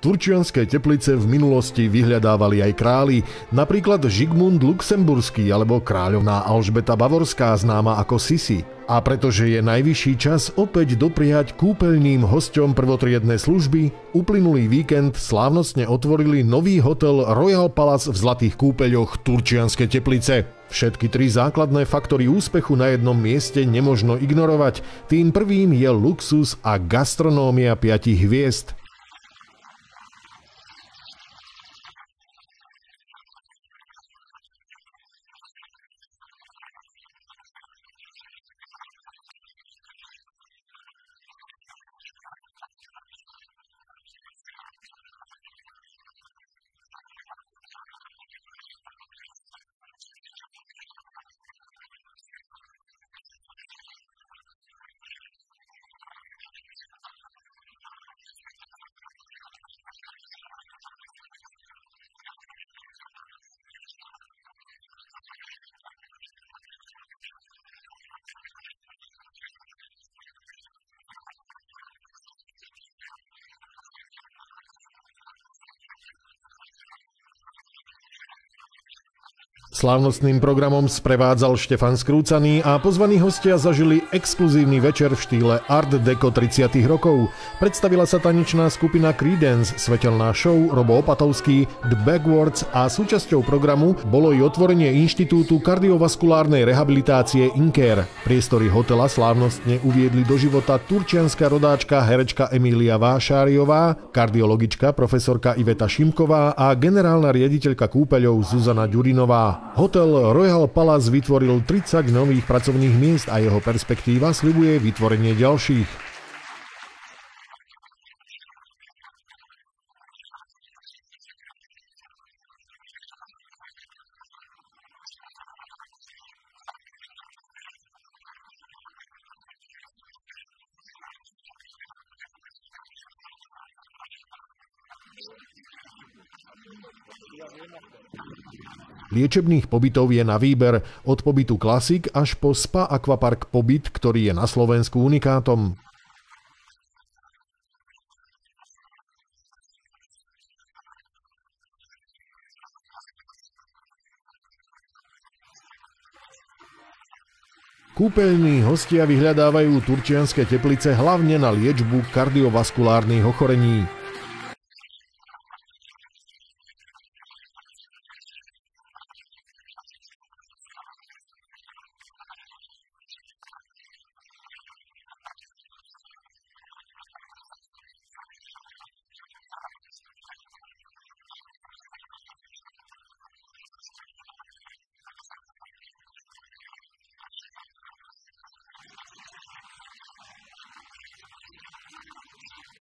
Turčianske teplice v minulosti vyhľadávali aj králi, napríklad Žigmund Luxemburský alebo kráľovná Alžbeta Bavorská, známa ako Sisi. A pretože je najvyšší čas opäť dopriať kúpeľným hosťom prvotriednej služby, uplynulý víkend slávnostne otvorili nový hotel Royal Palace v Zlatých kúpeľoch Turčianske teplice. Všetky tri základné faktory úspechu na jednom mieste nemožno ignorovať. Tým prvým je luxus a gastronómia 5 hviezd. Slávnostným programom sprevádzal Štefan Skrúcaný a pozvaní hostia zažili exkluzívny večer v štýle Art Deco 30. rokov. Predstavila sa tanečná skupina Creedence, svetelná show Robo Opatovský, The Backwards a súčasťou programu bolo i otvorenie Inštitútu kardiovaskulárnej rehabilitácie InCare. Priestory hotela slávnostne uviedli do života turčianska rodáčka herečka Emília Vášáriová, kardiologička profesorka Iveta Šimková a generálna riaditeľka kúpeľov Zuzana Ďurinová. Hotel Royal Palace vytvoril 30 nových pracovných miest a jeho perspektíva sľubuje vytvorenie ďalších. Liečebných pobytov je na výber, od pobytu Klasik až po Spa Aquapark pobyt, ktorý je na Slovensku unikátom. Kúpeľní hostia vyhľadávajú turčianske teplice hlavne na liečbu kardiovaskulárnych ochorení.